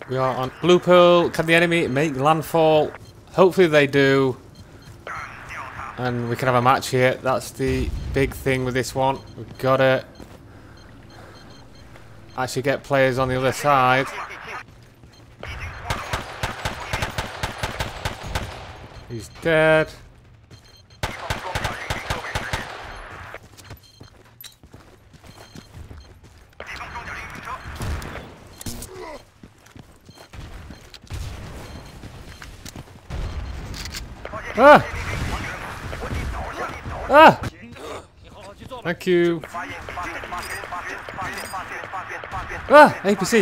We are on Blue Pearl. Can the enemy make landfall? Hopefully they do. And we can have a match here. That's the big thing with this one. We've got to actually get players on the other side. He's dead. Ah! Ah! Thank you. Ah! APC.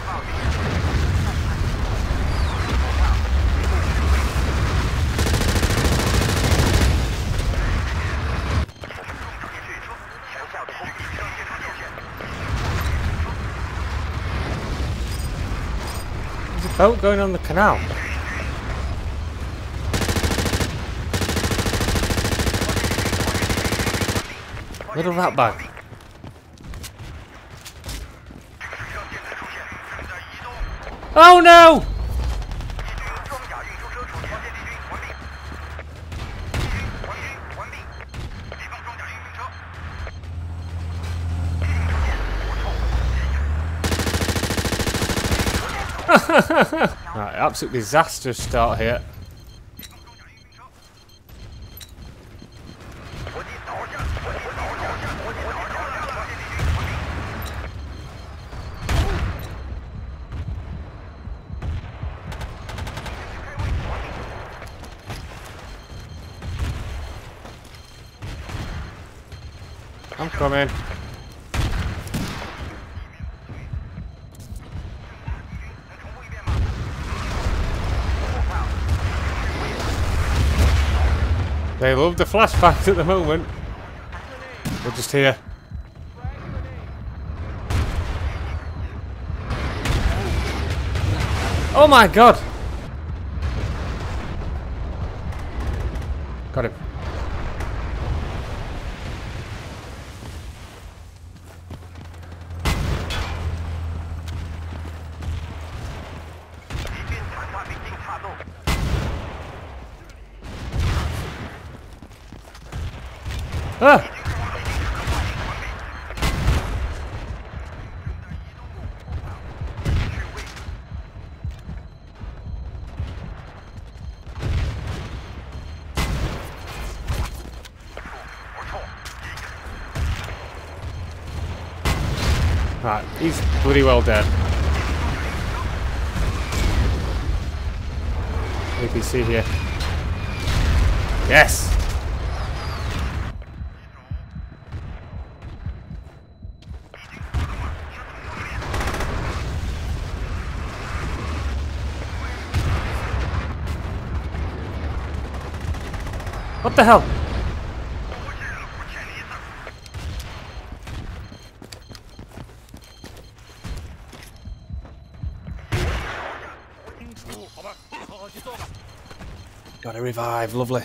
There's a boat going on the canal. Little rat bag. Oh no! Right, absolute disastrous start here. I'm coming. They love the flashbacks at the moment. We're just here. Oh my god! Got him. Ah! Right, he's bloody well dead. APC here. Yes! What the hell? Gotta revive, lovely.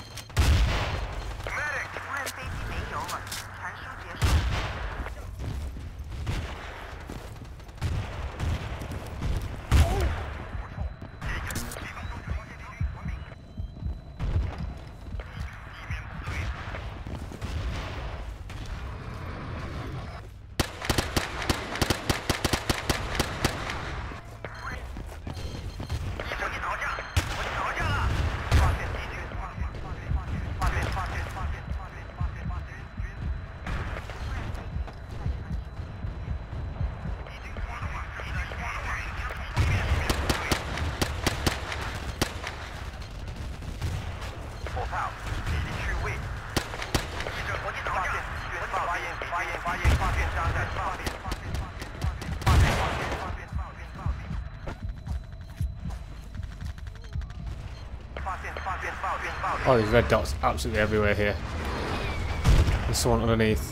Oh, there's red dots absolutely everywhere here. There's someone underneath.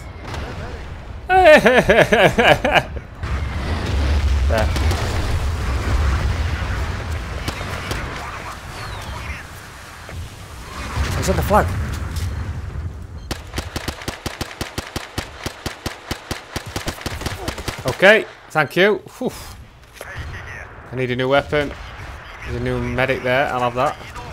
There. Is that the flag? Okay, thank you. Whew. I need a new weapon. There's a new medic there. I'll have that.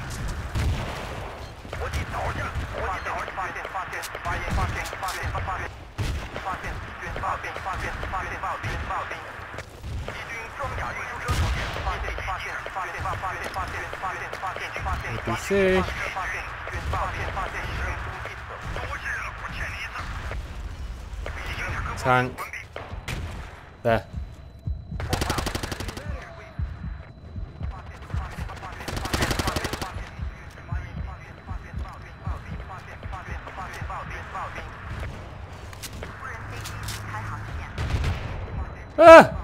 APC. Tank. There. Ah!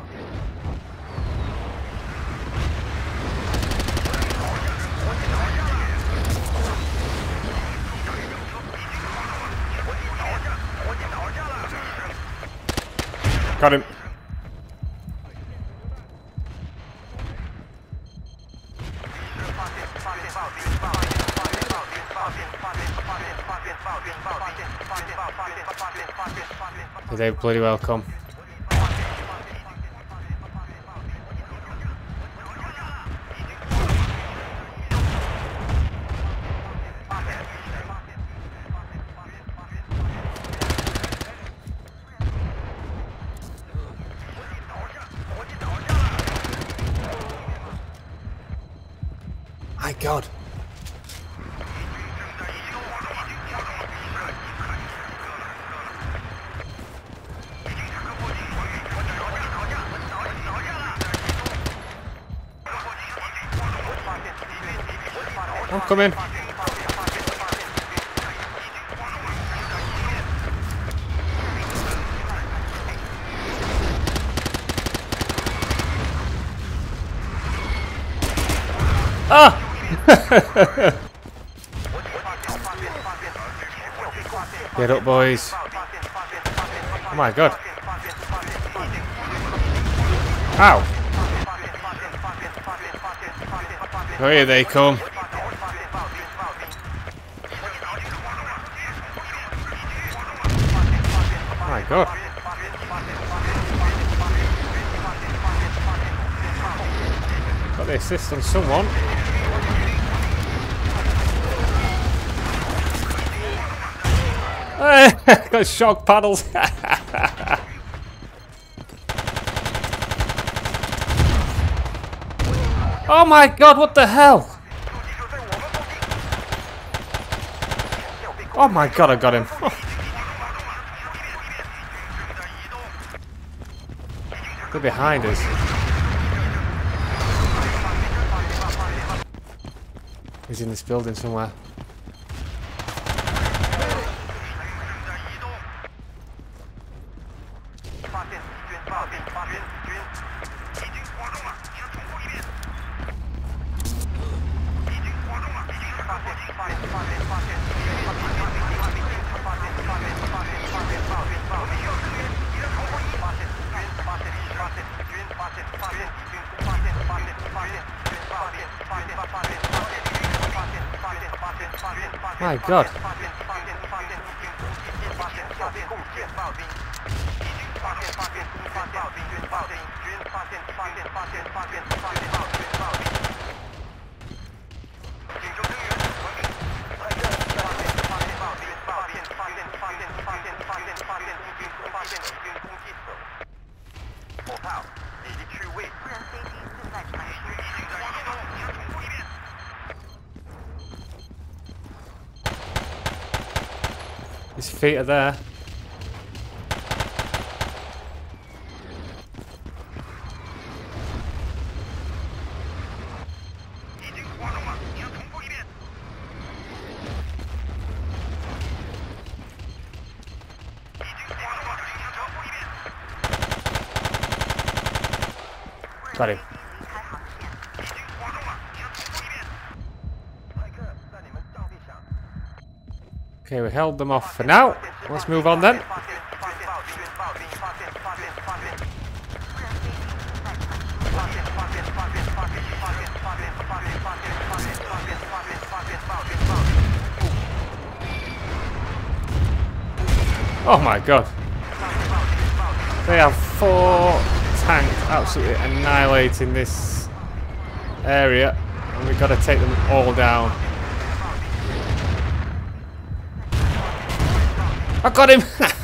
Got him. They're bloody welcome. My God. I'm coming. Ah! Get up, boys. Oh my God. Ow. Oh, here they come. Oh my God. Got the assist on someone. Got shock paddles. Oh my God, what the hell? Oh my God, I got him. They're behind us. He's in this building somewhere. My God. His feet are there. Got him. Okay, we held them off for now. Let's move on then. Oh my God. They have 4 tanks absolutely annihilating this area, and we've got to take them all down. I got him!